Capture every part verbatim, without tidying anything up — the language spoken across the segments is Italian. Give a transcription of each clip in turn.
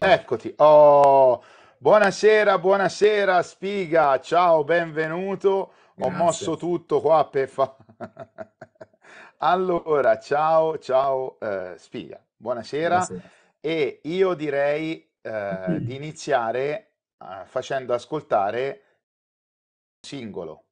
Eccoti. Oh, buonasera, buonasera, Spiga. Ciao, benvenuto. Ho Grazie, mosso tutto qua per fa... Allora, ciao, ciao, eh, Spiga. Buonasera. buonasera. E io direi eh, di iniziare eh, facendo ascoltare un singolo.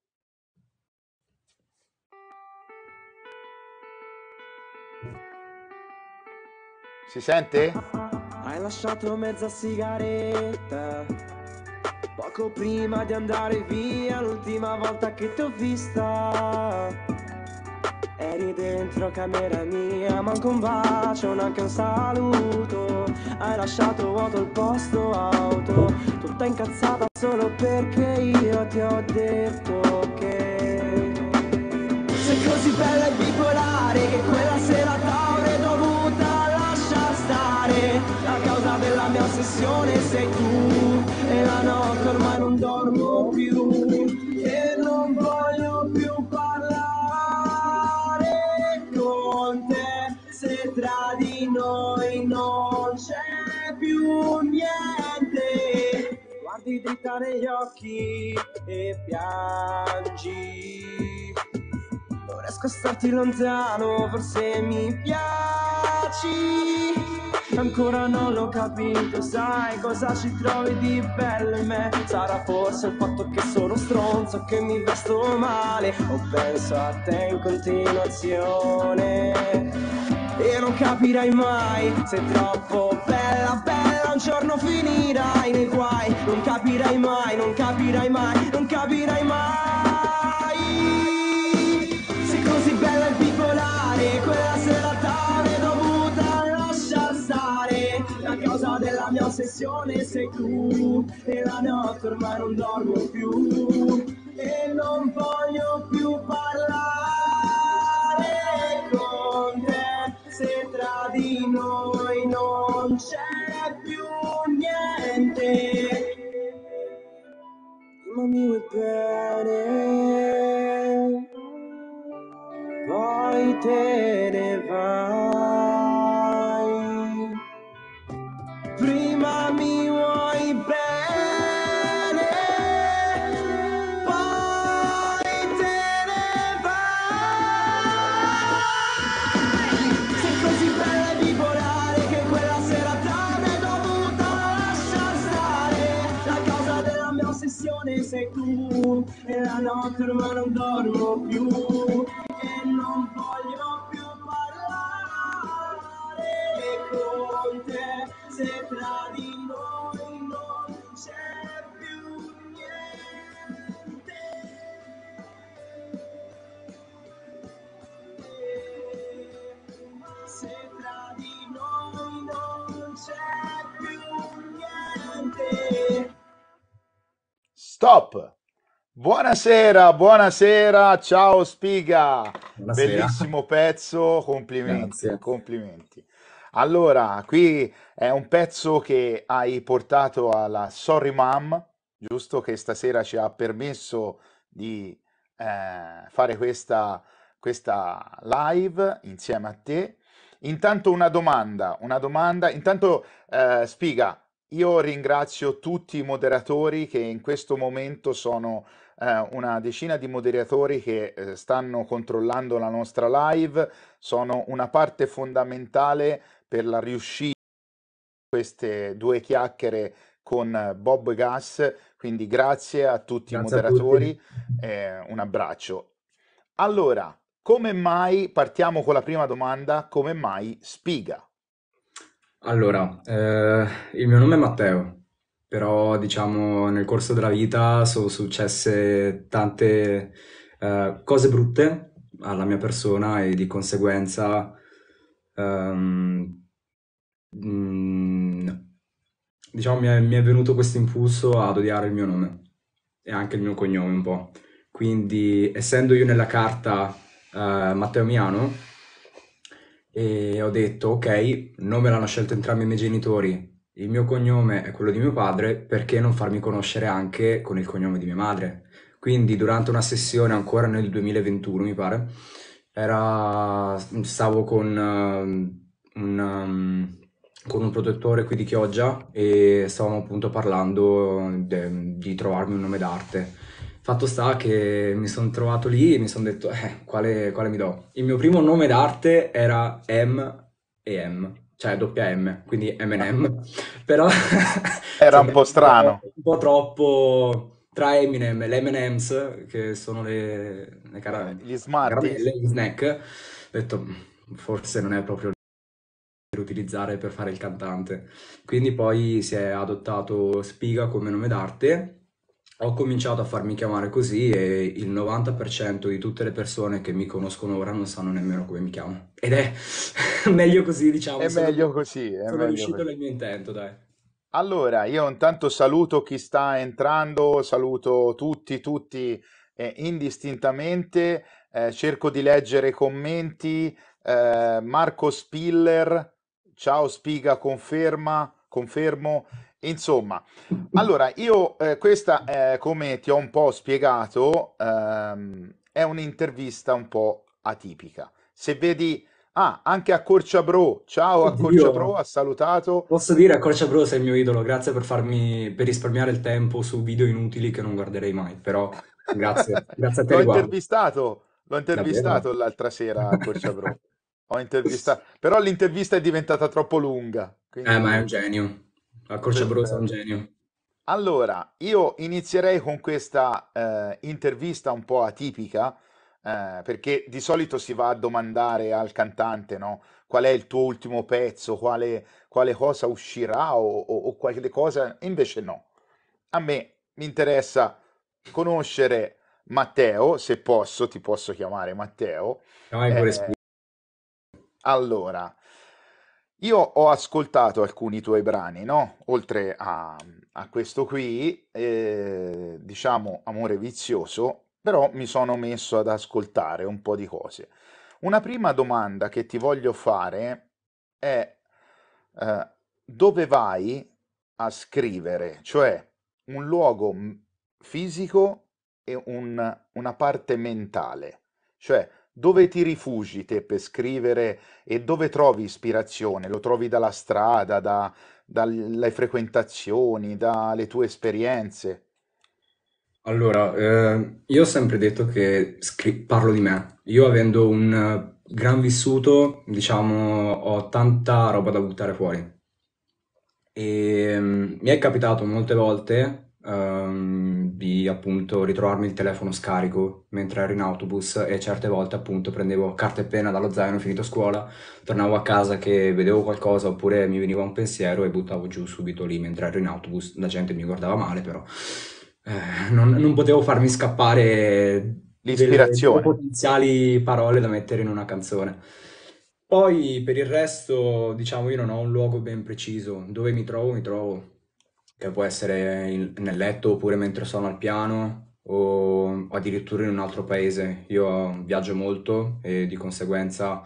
Si sente? Hai lasciato mezza sigaretta poco prima di andare via, l'ultima volta che ti ho vista. Eri dentro camera mia, manco un bacio, neanche un saluto. Hai lasciato vuoto il posto auto, tutta incazzata solo perché io ti ho detto che sei così bella e bipolare che quella sera t'avrei dovuta lasciar stare. La causa della mia ossessione sei tu e la notte ormai non dormo più e non voglio più parlare con te. Se tra di noi non c'è più niente, guardi dritta negli occhi e piangi. Non riesco a starti lontano, forse mi piaci. Ancora non l'ho capito, sai cosa ci trovi di bello in me? Sarà forse il fatto che sono stronzo, che mi vesto male, o penso a te in continuazione. E non capirai mai, sei troppo bella, bella, un giorno finirai nei guai. Non capirai mai, non capirai mai, non capirai mai. Sei così bella e bipolare, quella sera t'avrei dovuta lasciar stare. La causa della mia ossessione sei tu, e la notte ormai non dormo più, e non voglio più parlare con te. Se tra di noi non c'è più niente, ma mi vuoi bene, poi te ne vai. Prima mi vuoi bene, poi te ne vai. Sei così bella e bipolare che quella sera t'avrei dovuta lasciar stare. La causa della mia ossessione sei tu, e la notte ormai non dormo più, e non voglio più parlare con te. Se tra di noi non c'è più niente, se tra di noi non c'è più niente. Stop! Buonasera, buonasera, ciao Spiga, Buonasera, bellissimo pezzo, complimenti, grazie. complimenti. Allora, qui è un pezzo che hai portato alla Sorry Mom, giusto? Che stasera ci ha permesso di eh, fare questa, questa live insieme a te. Intanto una domanda, una domanda. Intanto, eh, Spiga, io ringrazio tutti i moderatori che in questo momento sono eh, una decina di moderatori che eh, stanno controllando la nostra live, sono una parte fondamentale per la riuscita di queste due chiacchiere con eh, Bob Gas, quindi grazie a tutti i Grazie a tutti. moderatori, eh, un abbraccio. Allora, come mai, partiamo con la prima domanda, come mai Spiga? Allora, eh, il mio nome è Matteo, però diciamo nel corso della vita sono successe tante eh, cose brutte alla mia persona e di conseguenza ehm, mm, diciamo mi è, mi è venuto questo impulso ad odiare il mio nome e anche il mio cognome un po'. Quindi, essendo io nella carta eh, Matteo Miano, e ho detto, ok, non me l'hanno scelto entrambi i miei genitori, il mio cognome è quello di mio padre, perché non farmi conoscere anche con il cognome di mia madre? Quindi, durante una sessione, ancora nel duemilaventuno, mi pare, era, stavo con ehm, un, um, con un produttore qui di Chioggia e stavamo appunto parlando de- di trovarmi un nome d'arte. Fatto sta che mi sono trovato lì e mi sono detto, eh, quale, quale mi do? Il mio primo nome d'arte era M e M, cioè doppia M, quindi Ah, M and M, però era un sembrava po' un po', strano. un po' troppo tra Eminem e le M and M's, che sono le, le cara- Eh, gli caramelle, Smarties? gli snack, ho detto, forse non è proprio per utilizzare per fare il cantante. Quindi poi si è adottato Spiga come nome d'arte. Ho cominciato a farmi chiamare così e il novanta per cento di tutte le persone che mi conoscono ora non sanno nemmeno come mi chiamo. Ed è meglio così, diciamo, È sono, meglio così, è sono meglio riuscito così. nel mio intento, dai. Allora, io intanto saluto chi sta entrando, saluto tutti, tutti eh, indistintamente, eh, cerco di leggere i commenti. eh, Marco Spiller, ciao Spiga, conferma, confermo. Insomma, allora io eh, questa, eh, come ti ho un po' spiegato, ehm, è un'intervista un po' atipica. Se vedi, ah, anche a Corciabro, ciao a Corciabro, Oddio, ha salutato. posso dire a Corcia Bro sei il mio idolo, grazie per farmi, per risparmiare il tempo su video inutili che non guarderei mai, però grazie, grazie a te L'ho riguardo. intervistato, l'ho Davvero? intervistato l'altra sera a Corciabrò. Ho intervistato, però l'intervista è diventata troppo lunga, Eh, ma è un quindi genio. A Corcia per- Bro sei un per- genio. Allora, io inizierei con questa eh, intervista un po' atipica, eh, perché di solito si va a domandare al cantante, no? Qual è il tuo ultimo pezzo, quale, quale cosa uscirà o, o, o quale cosa. Invece no. A me mi interessa conoscere Matteo, se posso, ti posso chiamare Matteo. Vai pure Eh, Spi. allora, io ho ascoltato alcuni tuoi brani, no? Oltre a, a questo qui, eh, diciamo Amore vizioso, però mi sono messo ad ascoltare un po' di cose. Una prima domanda che ti voglio fare è eh, dove vai a scrivere? Cioè un luogo m- fisico e un- una parte mentale. Cioè dove ti rifugi te per scrivere e dove trovi ispirazione? Lo trovi dalla strada, da- dalle frequentazioni, dalle tue esperienze? Allora, eh, io ho sempre detto che scri- parlo di me. Io avendo un eh, gran vissuto, diciamo, ho tanta roba da buttare fuori. E mm, mi è capitato molte volte ehm, di appunto ritrovarmi il telefono scarico mentre ero in autobus e certe volte appunto prendevo carta e penna dallo zaino finito scuola, tornavo a casa che vedevo qualcosa oppure mi veniva un pensiero e buttavo giù subito lì mentre ero in autobus. La gente mi guardava male, però eh, non, non potevo farmi scappare delle, delle L'ispirazione. potenziali parole da mettere in una canzone. Poi per il resto, diciamo, io non ho un luogo ben preciso. Dove mi trovo, mi trovo, che può essere in- nel letto oppure mentre sono al piano o addirittura in un altro paese. Io viaggio molto e di conseguenza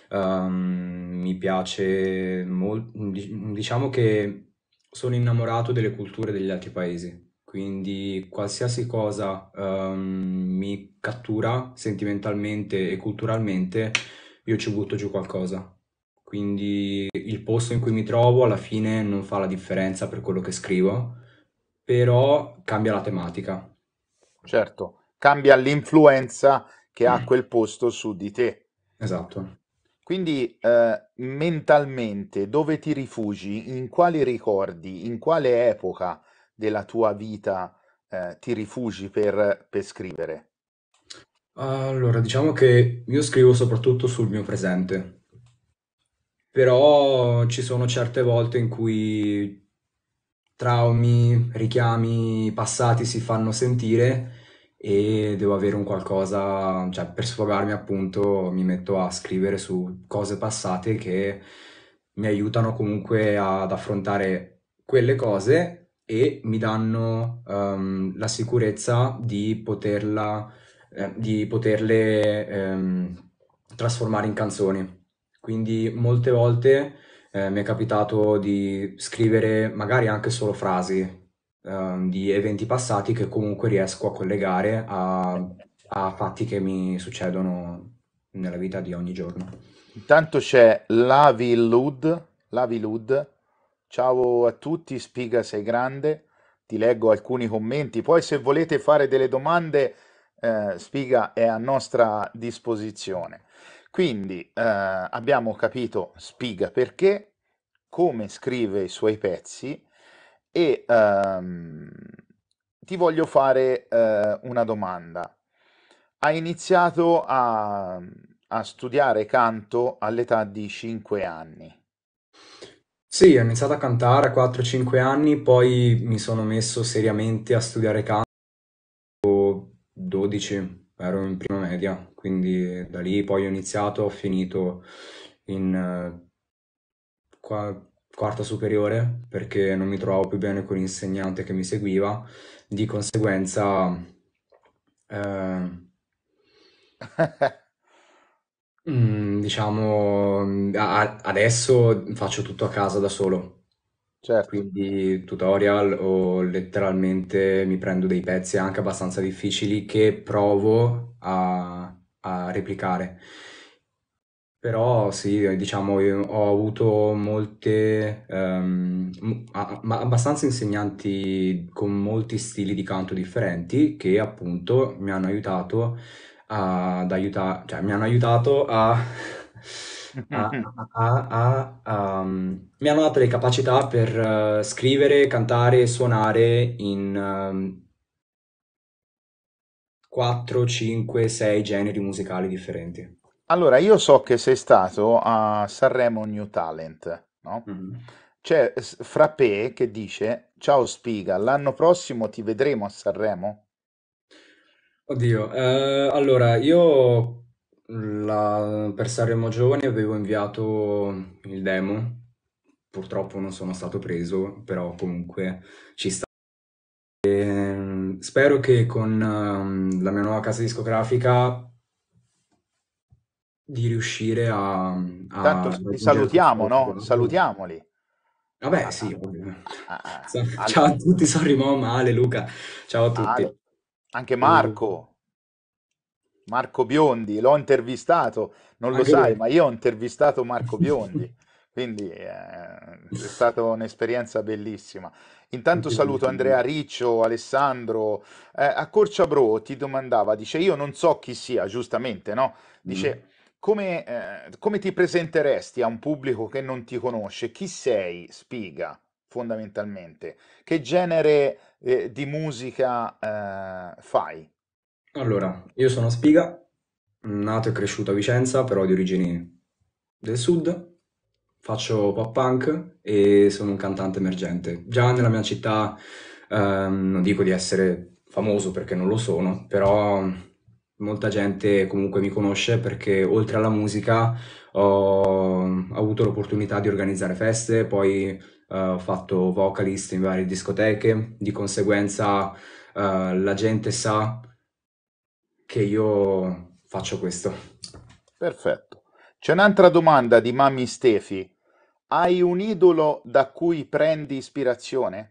ehm, mi piace molto, diciamo che sono innamorato delle culture degli altri paesi. Quindi qualsiasi cosa ehm, mi cattura sentimentalmente e culturalmente, io ci butto giù qualcosa. Quindi il posto in cui mi trovo alla fine non fa la differenza per quello che scrivo, però cambia la tematica. Certo, cambia l'influenza che ha quel posto su di te. Esatto. Quindi, eh, mentalmente, dove ti rifugi? In quali ricordi? In quale epoca della tua vita, eh, ti rifugi per, per scrivere? Allora, diciamo che io scrivo soprattutto sul mio presente. Però ci sono certe volte in cui traumi, richiami passati si fanno sentire e devo avere un qualcosa, cioè per sfogarmi appunto mi metto a scrivere su cose passate che mi aiutano comunque ad affrontare quelle cose e mi danno ehm, la sicurezza di poterla, eh, di poterle ehm, trasformare in canzoni. Quindi molte volte eh, mi è capitato di scrivere magari anche solo frasi ehm, di eventi passati che comunque riesco a collegare a, a fatti che mi succedono nella vita di ogni giorno. Intanto c'è Lavi Lud. Lavilud. Ciao a tutti, Spiga sei grande. Ti leggo alcuni commenti. Poi se volete fare delle domande, eh, Spiga è a nostra disposizione. Quindi eh, abbiamo capito Spiga perché, come scrive i suoi pezzi e ehm, ti voglio fare eh, una domanda. Hai iniziato a, a studiare canto all'età di cinque anni. Sì, ho iniziato a cantare a quattro cinque anni, poi mi sono messo seriamente a studiare canto dodici, ero in prima media, quindi da lì poi ho iniziato, ho finito in eh, qua- quarta superiore perché non mi trovavo più bene con l'insegnante che mi seguiva, di conseguenza eh, mm, diciamo a- a- adesso faccio tutto a casa da solo, Certo. quindi tutorial o letteralmente mi prendo dei pezzi anche abbastanza difficili che provo a, a replicare. Però sì, diciamo, io ho avuto molte, ehm, m- a- ma abbastanza insegnanti con molti stili di canto differenti che appunto mi hanno aiutato ad aiutare, cioè mi hanno aiutato a, a- a- a- a- um, mi hanno dato le capacità per eh, scrivere, cantare e suonare in ehm, quattro, cinque, sei generi musicali differenti. Allora, io so che sei stato a Sanremo New Talent, no? Mhm. C'è S- Frappé che dice: Ciao Spiga, l'anno prossimo ti vedremo a Sanremo? Oddio, eh, allora io la- per Sanremo Giovani avevo inviato il demo, purtroppo non sono stato preso, però comunque ci sta. Ehm, spero che con ehm, la mia nuova casa discografica di riuscire a, Tanto a s- li raggiungere questo salutiamo, no? traguardo. Salutiamoli. Vabbè, A- sì, ovvio. a- a- al- Ciao a tutti, sorry Mom, Ale, Luca, ciao a tutti. Ale. Anche E Marco. Marco Biondi, l'ho intervistato, non lo anche sai, lui. ma io ho intervistato Marco Biondi, quindi eh, è stata un'esperienza bellissima. Intanto Tutti saluto contenti. Andrea Riccio, Alessandro. Eh, a Corciabro ti domandava, dice, io non so chi sia, giustamente, no? Mm. Dice, come, eh, come ti presenteresti a un pubblico che non ti conosce? Chi sei, Spiga, fondamentalmente? Che genere eh, di musica eh, fai? Allora, io sono Spiga, nato e cresciuto a Vicenza, però di origini del sud. Faccio pop punk e sono un cantante emergente. Già nella mia città, ehm, non dico di essere famoso perché non lo sono, però molta gente comunque mi conosce perché oltre alla musica ho avuto l'opportunità di organizzare feste, poi eh, ho fatto vocalist in varie discoteche, di conseguenza eh, la gente sa che io faccio questo. Perfetto. C'è un'altra domanda di Mammi Stefi. Hai un idolo da cui prendi ispirazione?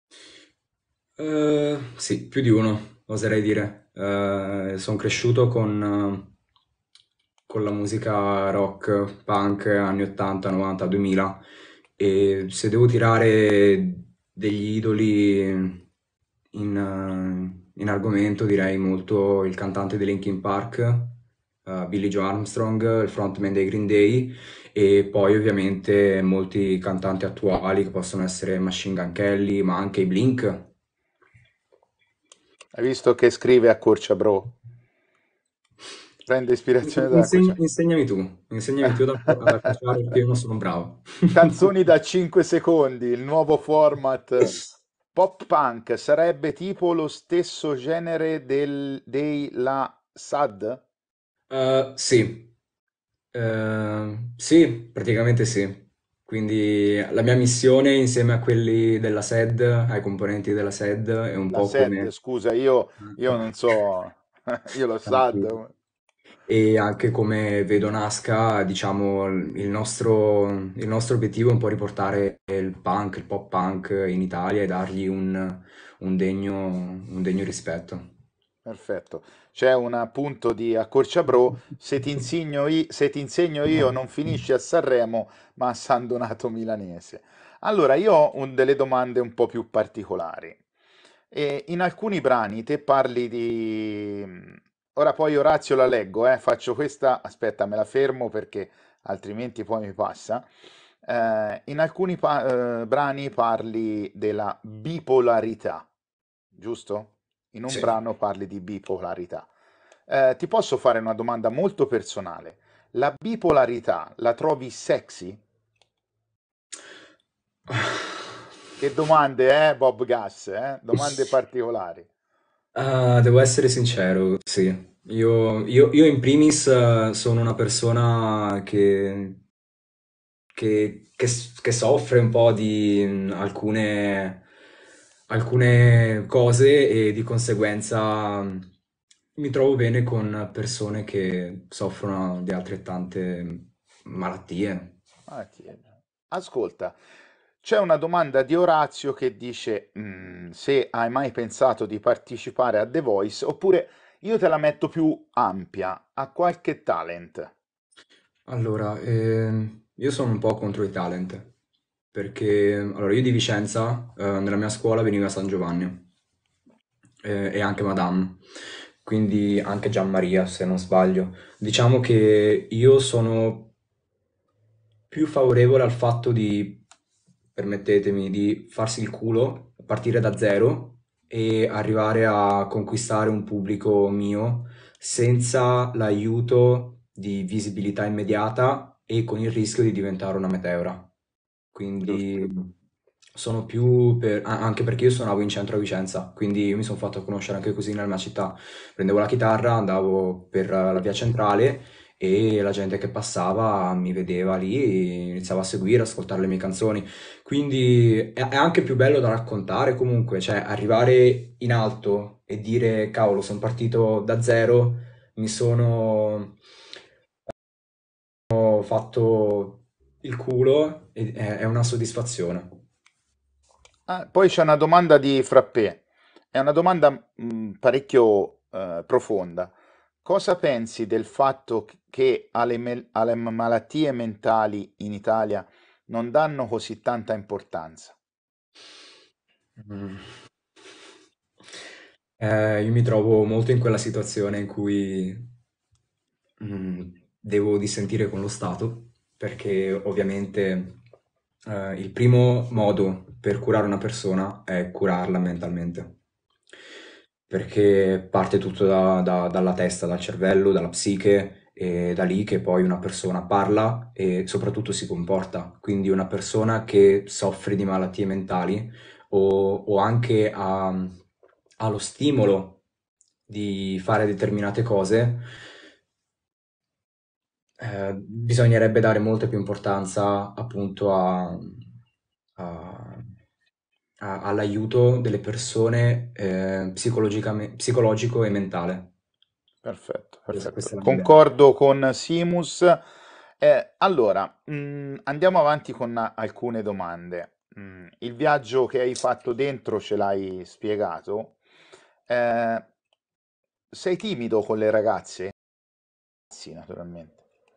Eh, sì, più di uno, oserei dire. Sono cresciuto con, con la musica rock, punk, anni ottanta, novanta, duemila e se devo tirare degli idoli in, eh, in argomento direi molto il cantante dei Linkin Park, eh, Billy Joe Armstrong, il frontman dei Green Day e poi ovviamente molti cantanti attuali che possono essere Machine Gun Kelly, ma anche i Blink. Hai visto che scrive a Corciabro? Prende ispirazione da Insegna- Corciabro. insegnami tu, insegnami tu ad acco- ad accorciare perché io non sono bravo. Canzoni da cinque secondi, il nuovo format pop punk sarebbe tipo lo stesso genere del, dei La Sad? Eh, sì. Eh, sì, praticamente sì. Quindi la mia missione insieme a quelli della S E D, ai componenti della S E D, è un La po' Sad, come... scusa, io, io non so, io lo Tranquillo. Sad. E anche come vedo Nasca, diciamo, il nostro, il nostro obiettivo è un po' riportare il punk, il pop punk in Italia e dargli un, un degno, un degno rispetto. Perfetto. C'è un appunto di Accorciabrò, se ti insegno, i- se ti insegno io non finisci a Sanremo, ma a San Donato Milanese. Allora, io ho un- delle domande un po' più particolari. E in alcuni brani te parli di... Ora poi Orazio la leggo, eh, faccio questa, aspetta, me la fermo perché altrimenti poi mi passa. Eh, in alcuni pa- eh, brani parli della bipolarità, giusto? In un Sì. brano parli di bipolarità. Eh, ti posso fare una domanda molto personale. La bipolarità la trovi sexy? Che domande, eh, Bob Gas, eh? Domande particolari. Ah, devo essere sincero, sì. Io, io- io in primis eh, sono una persona che, che- che s- che soffre un po' di mm, alcune, alcune cose e di conseguenza mm, mi trovo bene con persone che soffrono di altrettante malattie. Ah, chiede. Ascolta, c'è una domanda di Orazio che dice mm, se hai mai pensato di partecipare a The Voice, oppure io te la metto più ampia, a qualche talent. Allora, ehm, io sono un po' contro i talent, perché allora io di Vicenza, eh, nella mia scuola veniva San Giovanni eh, e anche Madame, quindi anche Gianmaria se non sbaglio. Diciamo che io sono più favorevole al fatto di, permettetemi, di farsi il culo, partire da zero e arrivare a conquistare un pubblico mio senza l'aiuto di visibilità immediata e con il rischio di diventare una meteora. Giusto. Quindi sono più per, a- anche perché io suonavo in centro a Vicenza, quindi io mi sono fatto conoscere anche così nella mia città. Prendevo la chitarra, andavo per la via centrale e la gente che passava mi vedeva lì, iniziava a seguire, ascoltare le mie canzoni. Quindi è, è anche più bello da raccontare comunque, cioè arrivare in alto e dire cavolo, sono partito da zero, mi sono ho fatto il culo e è, è una soddisfazione. Ah, poi c'è una domanda di Frappé, è una domanda mh, parecchio eh, profonda. Cosa pensi del fatto che alle, me- alle malattie mentali in Italia non danno così tanta importanza? Mm. Eh, io mi trovo molto in quella situazione in cui mm, devo dissentire con lo Stato, perché ovviamente eh, il primo modo per curare una persona è curarla mentalmente, perché parte tutto da- da- dalla testa, dal cervello, dalla psiche, e da lì che poi una persona parla e soprattutto si comporta. Quindi una persona che soffre di malattie mentali o, o anche ha, ha lo stimolo di fare determinate cose, eh, bisognerebbe dare molta più importanza appunto a- a- a- all'aiuto delle persone eh, psicologicame- psicologico e mentale. Perfetto, Questa, perfetto. questa è la mia idea. Concordo con Simus. Eh, allora, mh, andiamo avanti con alcune domande. Mm, il viaggio che hai fatto dentro ce l'hai spiegato. Eh, sei timido con le ragazze? Sì, naturalmente.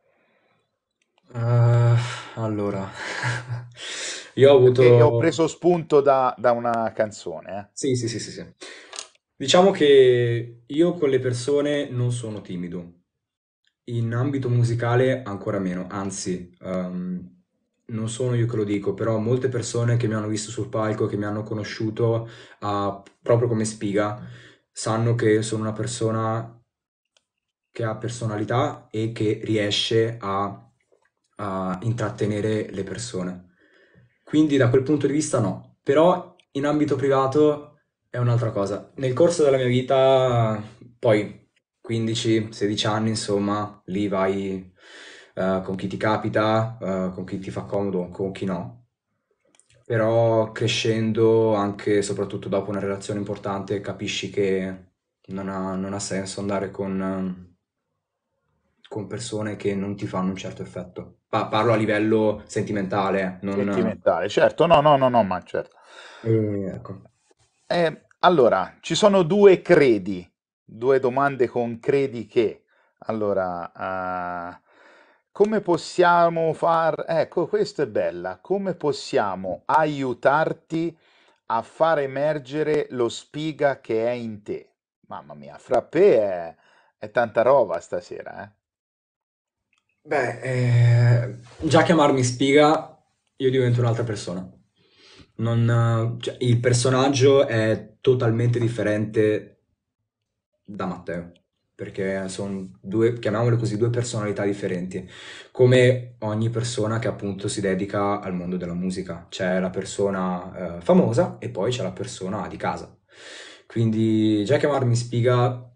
Eh, allora, io ho Perché ho avuto... preso spunto da, da una canzone, eh. Sì, sì, sì, sì, sì. Diciamo che io con le persone non sono timido. In ambito musicale ancora meno, anzi, ehm, non sono io che lo dico, però molte persone che mi hanno visto sul palco, che mi hanno conosciuto ah, proprio come Spiga, sanno che sono una persona che ha personalità e che riesce a, a intrattenere le persone. Quindi da quel punto di vista no, però in ambito privato è un'altra cosa. Nel corso della mia vita, poi quindici sedici anni, insomma, lì vai eh, con chi ti capita, eh, con chi ti fa comodo, con chi no. Però crescendo, anche e soprattutto dopo una relazione importante, capisci che non ha, non ha senso andare con, ehm, con persone che non ti fanno un certo effetto. Pa- parlo a livello sentimentale, non... Sentimentale, certo, no, no, no, no, ma certo. eh, ecco. Eh, allora, ci sono due credi. due domande con credi che. Allora, ah, come possiamo far... Ecco, questa è bella. Come possiamo aiutarti a far emergere lo spiga che è in te? Mamma mia, Frappè è, è tanta roba stasera, eh? Beh, eh, già chiamarmi Spiga, io divento un'altra persona. Non, cioè, il personaggio è totalmente differente da Matteo, perché sono due, chiamiamole così, due personalità differenti, come ogni persona che appunto si dedica al mondo della musica. C'è la persona eh, famosa e poi c'è la persona di casa. Quindi già chiamarmi Spiga,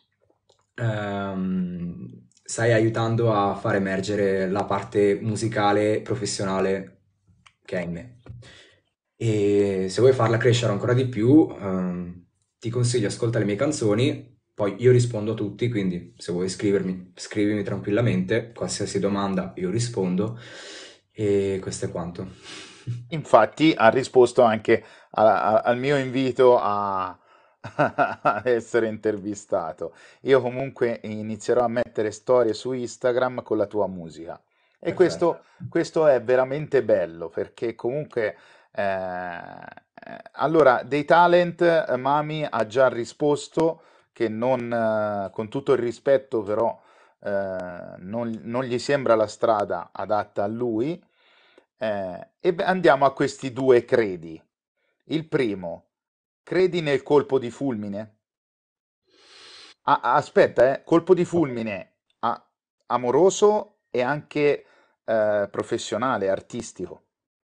ehm, stai aiutando a far emergere la parte musicale professionale che è in me. E se vuoi farla crescere ancora di più, ehm, ti consiglio ascolta le mie canzoni, poi io rispondo a tutti, quindi se vuoi scrivermi, scrivimi tranquillamente, qualsiasi domanda io rispondo e questo è quanto. Infatti ha risposto anche a- a- al mio invito a, a essere intervistato. Io comunque inizierò a mettere storie su Instagram con la tua musica. E Perfetto. questo, questo è veramente bello perché comunque... eh, eh, allora, dei talent, eh, Mami ha già risposto che non, eh, con tutto il rispetto, però eh, non, non gli sembra la strada adatta a lui. Eh, e beh, andiamo a questi due credi. Il primo, credi nel colpo di fulmine? Ah, ah, aspetta, eh, colpo di fulmine ah, amoroso e anche eh, professionale, artistico.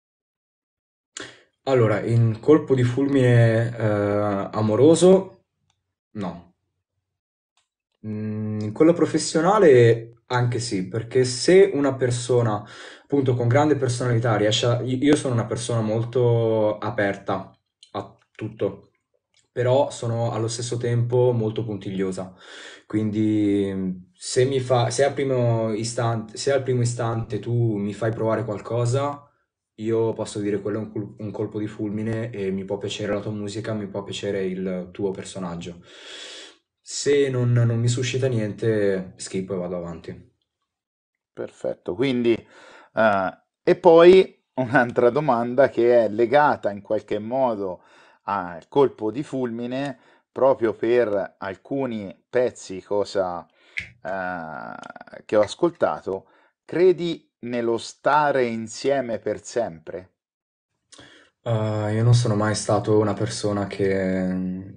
Allora, in colpo di fulmine eh, amoroso, no. Mm, in quello professionale anche sì, perché se una persona, appunto, con grande personalità riesce a... Io io sono una persona molto aperta a tutto, però sono allo stesso tempo molto puntigliosa. Quindi mm, se mi fa, se al primo istante, se al primo istante tu mi fai provare qualcosa, io posso dire quello è un, col- un colpo di fulmine e mi può piacere la tua musica, mi può piacere il tuo personaggio. Se non, non mi suscita niente, skip e vado avanti. Perfetto, quindi eh, e poi un'altra domanda che è legata in qualche modo al colpo di fulmine, proprio per alcuni pezzi cosa, eh, che ho ascoltato, credi nello stare insieme per sempre? Uh, io non sono mai stato una persona che...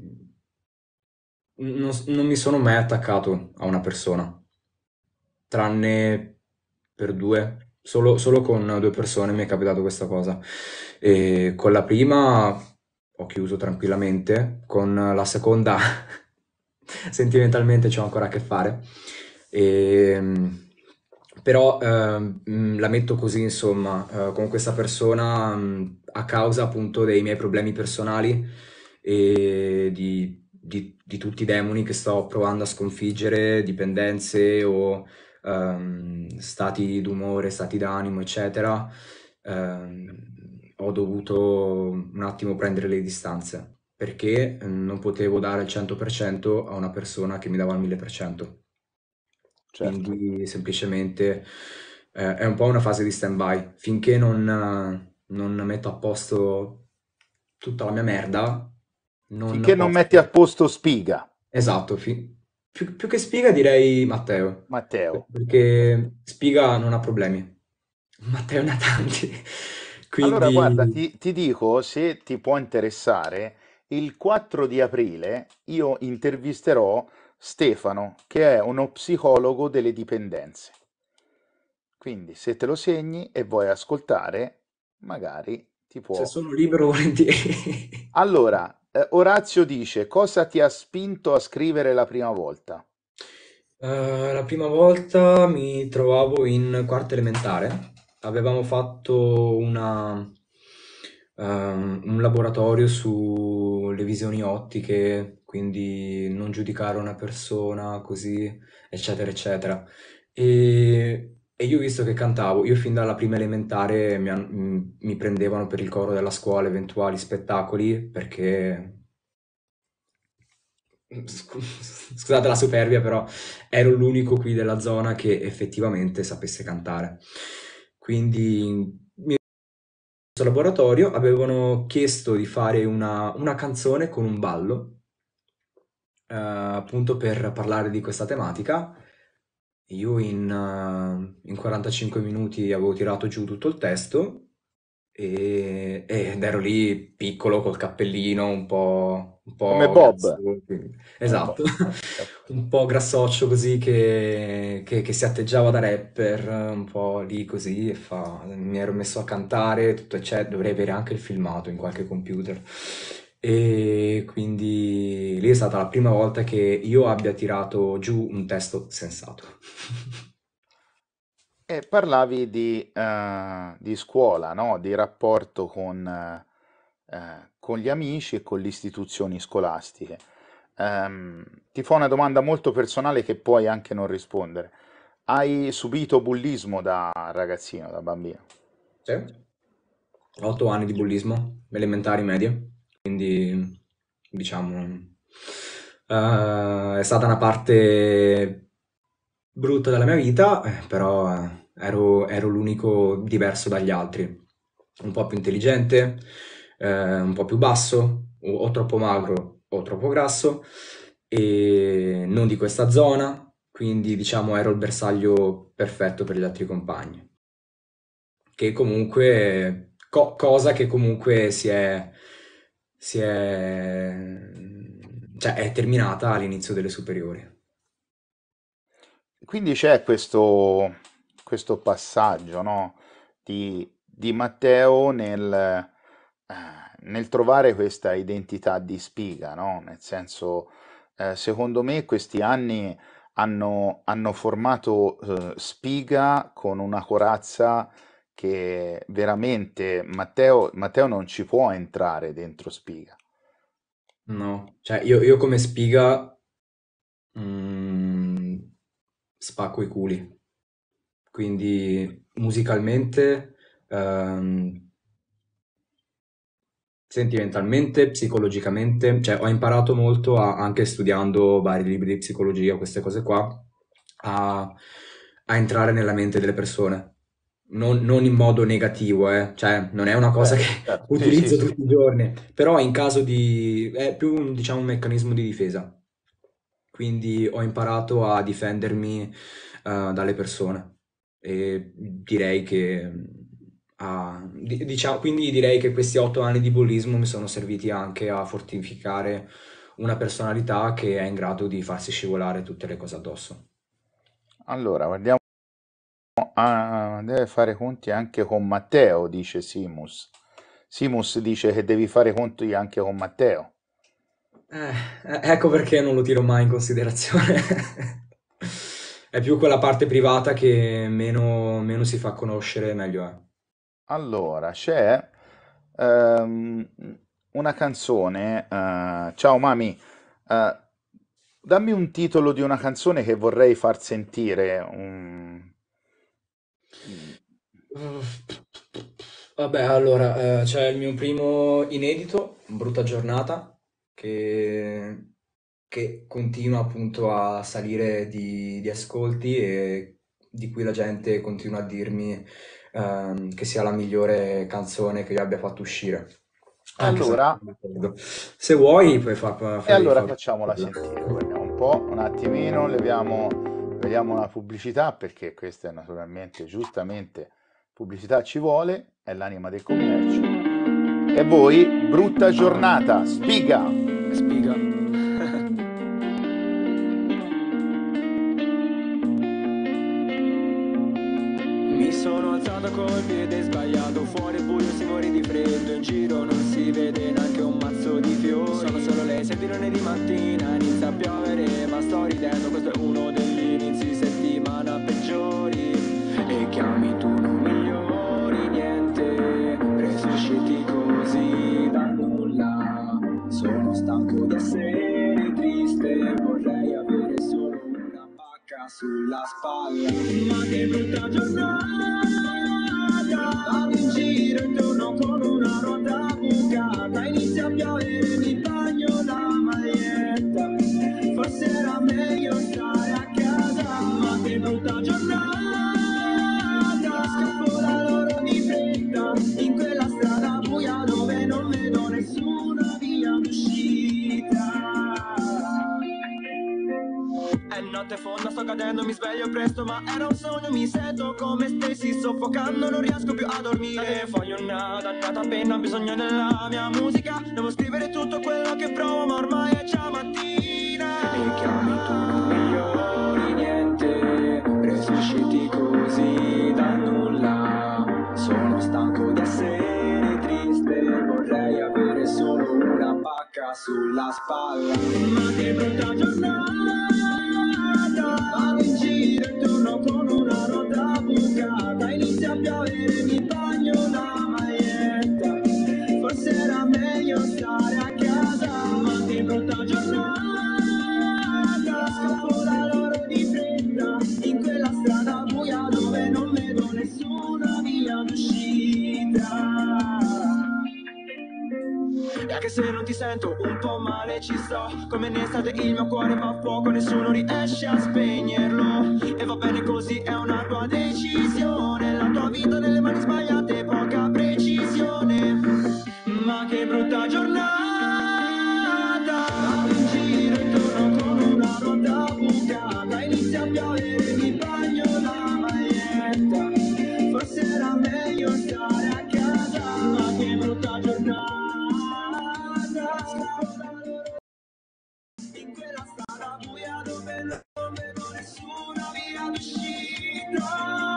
Non, non mi sono mai attaccato a una persona, tranne per due. Solo, solo con due persone mi è capitato questa cosa. E con la prima ho chiuso tranquillamente, con la seconda sentimentalmente c'ho ancora a che fare. E, però ehm, mh, la metto così, insomma, eh, con questa persona mh, a causa appunto dei miei problemi personali e di, di- di tutti i demoni che sto provando a sconfiggere, dipendenze o ehm, stati d'umore, stati d'animo, eccetera. ehm, Ho dovuto un attimo prendere le distanze perché eh, non potevo dare il cento per cento a una persona che mi dava il mille per cento. Certo. Quindi semplicemente eh, è un po' una fase di stand-by. Finché non, eh, non metto a posto tutta la mia merda, non Finché non posso... metti a posto Spiga, Esatto, fi- più, più che Spiga direi Matteo, Matteo. perché Spiga non ha problemi, Matteo ne ha tanti. Allora, guarda, Quindi ti, ti dico, se ti può interessare, il quattro di aprile io intervisterò Stefano, che è uno psicologo delle dipendenze. Quindi, se te lo segni e vuoi ascoltare, magari ti se può... sono libero volentieri. Allora, eh, Orazio dice, cosa ti ha spinto a scrivere la prima volta? Eh, la prima volta mi trovavo in quarta elementare, avevamo fatto una, ehm, un laboratorio sulle visioni ottiche, quindi non giudicare una persona così, eccetera, eccetera. E, e io ho visto che cantavo, io fin dalla prima elementare mi, han- m- mi prendevano per il coro della scuola, eventuali spettacoli, perché scu- scusate la superbia, però ero l'unico qui della zona che effettivamente sapesse cantare. Quindi questo laboratorio avevano chiesto di fare una, una canzone con un ballo, eh, appunto per parlare di questa tematica. Io in, eh, in quarantacinque minuti avevo tirato giù tutto il testo e- ed ero lì piccolo col cappellino, un po', un Come po' Bob, grasso, come Bob. esatto, un po' grassoccio così che, che- che si atteggiava da rapper, un po' lì così, e fa, mi ero messo a cantare, tutto, cioè, dovrei avere anche il filmato in qualche computer. E quindi lì è stata la prima volta che io abbia tirato giù un testo sensato. E parlavi di, eh, di scuola, no? Di rapporto con, eh, eh, con gli amici e con le istituzioni scolastiche. Ehm, ti fa una domanda molto personale che puoi anche non rispondere. Hai subito bullismo da ragazzino, da bambino? Sì. Otto anni di bullismo, elementari, medie, quindi diciamo eh, è stata una parte brutta della mia vita, eh, però eh, ero, ero l'unico diverso dagli altri, un po' più intelligente, eh, un po' più basso, o, o troppo magro o troppo grasso, e non di questa zona, quindi diciamo ero il bersaglio perfetto per gli altri compagni che comunque, co- cosa che comunque si è, si è, cioè è terminata all'inizio delle superiori. Quindi c'è questo, questo passaggio, no, di, di Matteo nel, eh, nel trovare questa identità di spiga, no? Nel senso, eh, secondo me questi anni hanno, hanno formato eh, Spiga con una corazza che veramente Matteo, Matteo non ci può entrare dentro Spiga. No, cioè io, io come spiga mm, spacco i culi, quindi musicalmente, ehm, sentimentalmente, psicologicamente, cioè ho imparato molto a- anche studiando vari libri di psicologia, queste cose qua, a, a entrare nella mente delle persone. Non, non in modo negativo, eh. Cioè non è una cosa che Certo, certo. Sì, sì, utilizzo sì. tutti i giorni, però in caso di... è più un, diciamo, un meccanismo di difesa. Quindi ho imparato a difendermi eh, dalle persone e direi che ah, di- diciamo, quindi direi che questi otto anni di bullismo mi sono serviti anche a fortificare una personalità che è in grado di farsi scivolare tutte le cose addosso. Allora, guardiamo. Ah, deve fare conti anche con Matteo, dice Simus. Simus dice che devi fare conti anche con Matteo. Eh, eh, ecco perché non lo tiro mai in considerazione. È più quella parte privata che meno, meno si fa conoscere, meglio è. Allora, c'è ehm, una canzone. Eh, ciao mami, eh, dammi un titolo di una canzone che vorrei far sentire. un- Vabbè, allora, eh, c'è il mio primo inedito, Brutta giornata, che, che continua appunto a salire di, di ascolti e di cui la gente continua a dirmi ehm, che sia la migliore canzone che io abbia fatto uscire. E Anche se non allora, sono d'accordo. Se vuoi, puoi far, e farei allora fare facciamola quella. sentire. Guardiamo un po', un attimino, leviamo, vediamo la pubblicità perché questa è naturalmente, giustamente, pubblicità ci vuole, è l'anima del commercio. E voi, brutta giornata, spiga! Spiga. Mi sono alzato col piede sbagliato, fuori è buio si muore di freddo, in giro non si vede neanche un mazzo di fiori. Sono solo le sette lunedì mattina, inizia a piovere, ma sto ridendo, questo è uno degli inizi settimana peggiori. E chiami tu non migliori, niente, resusciti così da nulla. Sono stanco di essere triste, vorrei avere solo una pacca sulla spalla. Ma che brutta giornata, vado in giro e torno con una ruota bucata. Inizia a piovere, mi bagno la maglietta forse era meglio stare a casa, ma che brutta giornata. Scappo da loro di fretta, in quella strada buia dove non vedo nessuna via d'uscita. È notte fonda, sto cadendo, mi sveglio presto, ma era un sogno, mi sento come stessi soffocando, non riesco più a dormire. Voglio una dannata penna, ho bisogno della mia musica, devo scrivere tutto quello che provo, ma ormai è già mattina. E chiami tu migliori, niente, resusciti così da nulla. Sono stanco di essere triste, vorrei avere solo una pacca sulla spalla. Ma che brutta giornata, vado in giro intorno con una ruota bucata, inizia a piovere, mi bagno la maglietta, forse era meglio stare a casa, ma che brutta giornata. Scappo da loro di fretta, in quella strada buia dove non vedo nessuna via d'uscita. E anche se non ti sento un po' male ci sto, come in estate il mio cuore va a fuoco, nessuno riesce a spegnerlo. E va bene così, è una tua decisione, la tua vita nelle mani sbagliate, poca precisione. Ma che brutta giornata, vado in giro intorno con una ruota bucata, inizia a piovere, mi bagno la maglietta, forse era meglio stare a casa, ma che brutta giornata. In quella strada buia dove non vedo nessuna via d'uscita.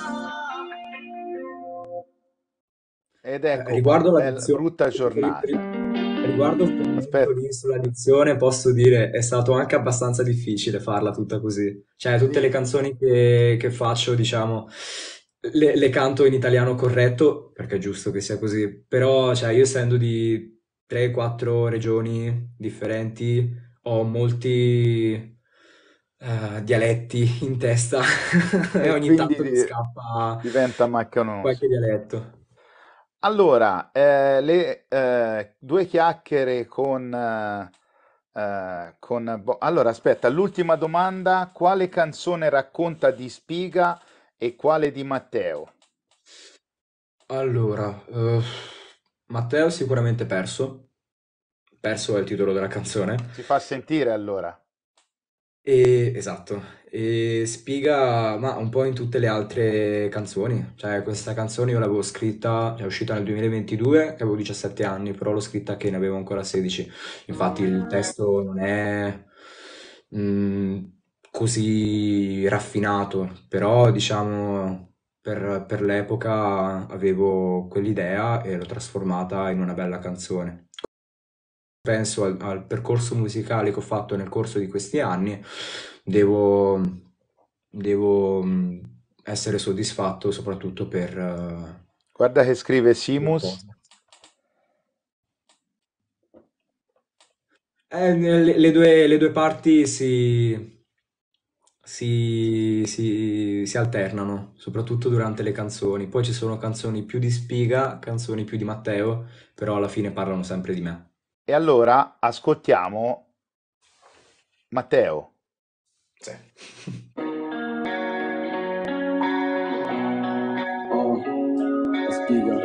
Ed Eh, ecco qua, riguardo bella, l'addizione, brutta ri- giornata. ri- riguardo il commento Aspetta, lì sull'addizione, posso dire è stato anche abbastanza difficile farla tutta così. Cioè, tutte le sì, canzoni che, che faccio, diciamo, le, le canto in italiano corretto, perché è giusto che sia così. Però, cioè, io essendo di tre quattro regioni differenti, ho molti eh, dialetti in testa e e ogni quindi tanto mi di- scappa diventa macchinoso. qualche dialetto. Allora, eh, le eh, due chiacchiere con, eh, eh, con Bo- allora, aspetta, l'ultima domanda, quale canzone racconta di Spiga e quale di Matteo? Allora, eh, Matteo sicuramente perso, perso è il titolo della canzone, Si fa sentire allora. e, esatto, e Spiga, ma un po' in tutte le altre canzoni, cioè questa canzone io l'avevo scritta, è uscita nel duemilaventidue, che avevo diciassette anni, però l'ho scritta che ne avevo ancora sedici, infatti il testo non è mm, così raffinato, però diciamo per, per l'epoca avevo quell'idea e l'ho trasformata in una bella canzone. Penso al, al percorso musicale che ho fatto nel corso di questi anni, devo, devo mm, essere soddisfatto soprattutto per eh, Guarda che scrive due Simus. cose. Eh, le, le due, le due parti si, si, si, si alternano, soprattutto durante le canzoni. Poi ci sono canzoni più di Spiga, canzoni più di Matteo, però alla fine parlano sempre di me. E allora ascoltiamo Matteo. Sì. Oh, Spiga.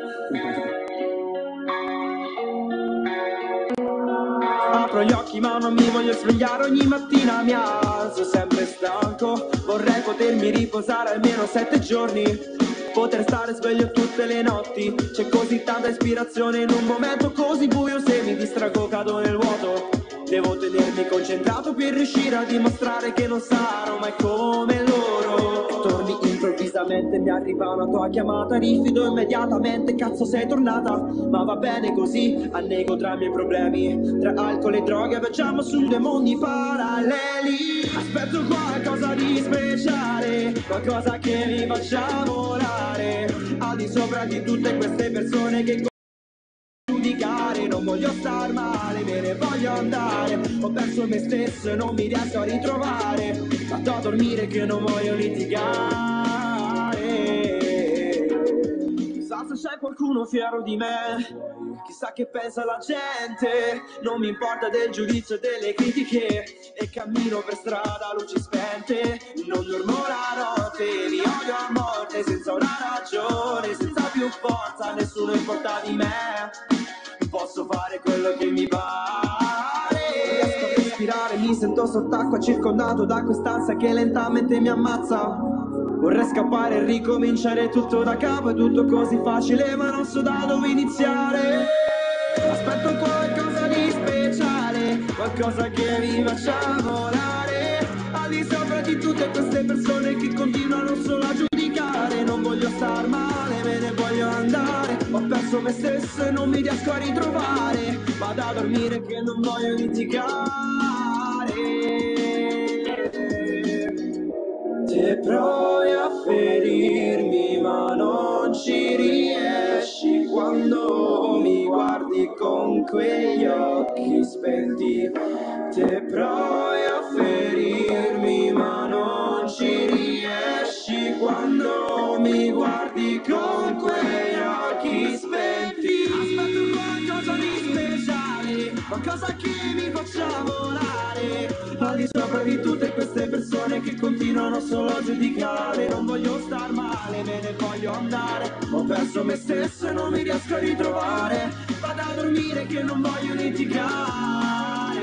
Apro gli occhi ma non mi voglio svegliare, ogni mattina mi alzo sempre stanco. Vorrei potermi riposare almeno sette giorni, poter stare sveglio tutte le notti. C'è così tanta ispirazione in un momento così buio, se mi distraggo cado nel vuoto. Devo tenermi concentrato per riuscire a dimostrare che non sarò mai come loro. Torni improvvisamente, mi arriva una tua chiamata, rifido immediatamente, cazzo sei tornata. Ma va bene così, annego tra i miei problemi, tra alcol e droghe viaggiamo su due mondi paralleli. Aspetto qualcosa di speciale, qualcosa che mi faccia volare al di sopra di tutte queste persone che giudicare. Non voglio star male, me ne voglio andare, ho perso me stesso e non mi riesco a ritrovare. Vado a dormire che non voglio litigare. Chissà se c'è qualcuno fiero di me. Chissà che pensa la gente, non mi importa del giudizio e delle critiche. E cammino per strada a luci spente, non dormo la notte, mi odio a morte senza una ragione, senza più forza, nessuno importa di me. Posso fare quello che mi pare. Riesco a respirare, mi sento sott'acqua, circondato da quest'ansia che lentamente mi ammazza. Vorrei scappare e ricominciare tutto da capo, è tutto così facile ma non so da dove iniziare. Aspetto qualcosa di speciale, qualcosa che mi faccia volare al di sopra di tutte queste persone che continuano solo a giudicare. Non voglio star male, me ne voglio andare, ho perso me stesso e non mi riesco a ritrovare. Vado a dormire che non voglio litigare. Te provi a ferirmi ma non ci riesci quando mi guardi con quegli occhi spenti. Te provi a ferirmi ma non ci riesci quando mi guardi con quegli occhi spenti. Aspetto qualcosa di speciale, qualcosa che mi faccia volare al di sopra di tutte queste persone che continuano solo a giudicare. Non voglio star male, me ne voglio andare, ho perso me stesso e non mi riesco a ritrovare. Vado a dormire che non voglio litigare.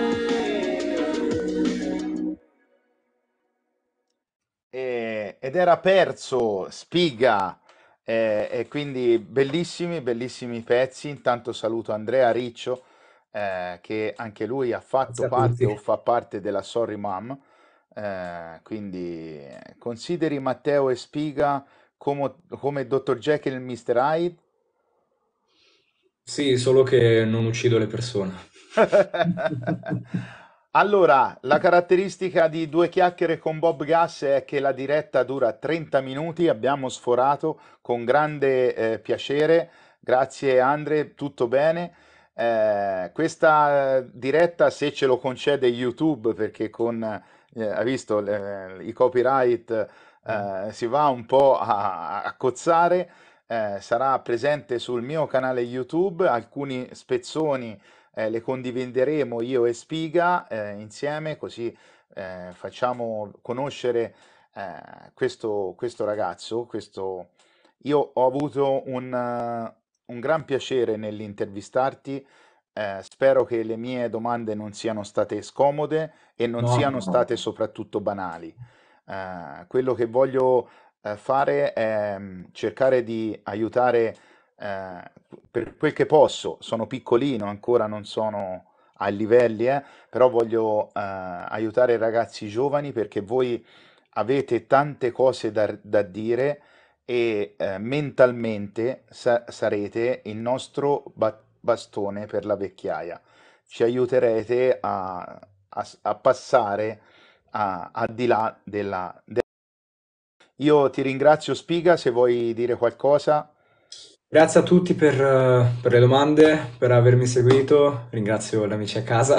E- ed era perso Spiga, eh, e quindi bellissimi, bellissimi pezzi. Intanto saluto Andrea Riccio, eh, che anche lui ha fatto Grazie a parte o tutti. fa parte della Sorry Mom. Eh, quindi eh, consideri Matteo e Spiga come, come dottor Jekyll e mister Hyde. Sì, solo che non uccido le persone. Allora, la caratteristica di Due chiacchiere con Bob Gass è che la diretta dura trenta minuti, abbiamo sforato con grande eh, piacere. Grazie Andre, tutto bene. Eh, questa diretta, se ce lo concede YouTube, perché con, eh, hai visto, le- i copyright eh, si va un po' a, a cozzare, eh, sarà presente sul mio canale YouTube, alcuni spezzoni eh, le condivideremo io e Spiga eh, insieme, così eh, facciamo conoscere eh, questo, questo ragazzo. Questo... Io ho avuto un, eh, un gran piacere nell'intervistarti. Eh, spero che le mie domande non siano state scomode e non No, siano state soprattutto banali. Eh, quello che voglio eh, fare è mm, cercare di aiutare eh, per quel che posso. Sono piccolino, ancora non sono ai livelli, eh, però voglio eh, aiutare i ragazzi giovani perché voi avete tante cose da, da dire e eh, mentalmente sa- sarete il nostro ba- bastone per la vecchiaia. Ci aiuterete a, a- a passare a- al di là della... de- Io ti ringrazio, Spiga, se vuoi dire qualcosa. grazie a tutti per, eh, per le domande, per avermi seguito. Ringrazio gli amici a casa.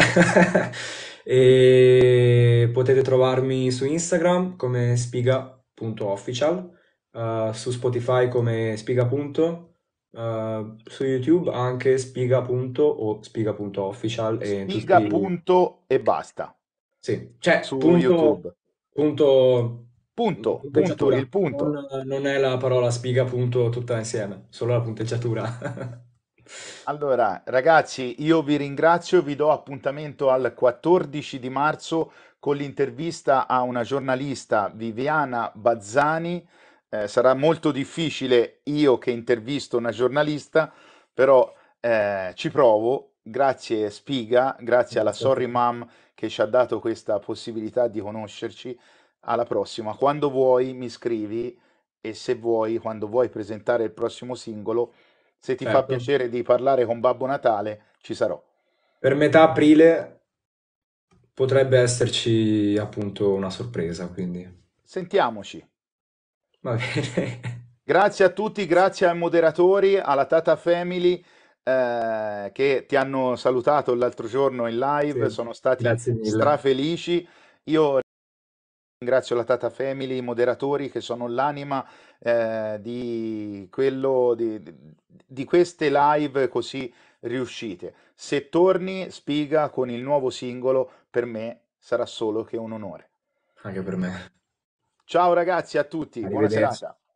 E potete trovarmi su Instagram come spiga punto official, eh, su Spotify come spiga. eh, su YouTube anche spiga. o spiga.official e in Spiga tutti. punto e basta Sì, cioè, su punto, YouTube. punto, Punto, punto, punteggiatura. il punto. Non, non è la parola spiga, punto, tutta insieme, solo la punteggiatura. Allora, ragazzi, io vi ringrazio, vi do appuntamento al quattordici di marzo con l'intervista a una giornalista, Viviana Bazzani. Eh, sarà molto difficile io che intervisto una giornalista, però eh, ci provo. Grazie Spiga, grazie alla Grazie a Sorry te. Mom che ci ha dato questa possibilità di conoscerci. Alla prossima. Quando vuoi mi scrivi e se vuoi, quando vuoi presentare il prossimo singolo, se ti fa Certo. piacere di parlare con Babbo Natale, ci sarò. Per metà aprile potrebbe esserci appunto una sorpresa, quindi Sentiamoci. va bene. Grazie a tutti, grazie ai moderatori, alla Tata Family eh, che ti hanno salutato l'altro giorno in live, Sì, sono stati grazie mille. strafelici. Io ringrazio la Tata Family, i moderatori che sono l'anima eh, di quello di, di queste live così riuscite. Se torni, Spiga, con il nuovo singolo, per me sarà solo che un onore. Anche per me. Ciao ragazzi a tutti, buona Arrivederci. serata.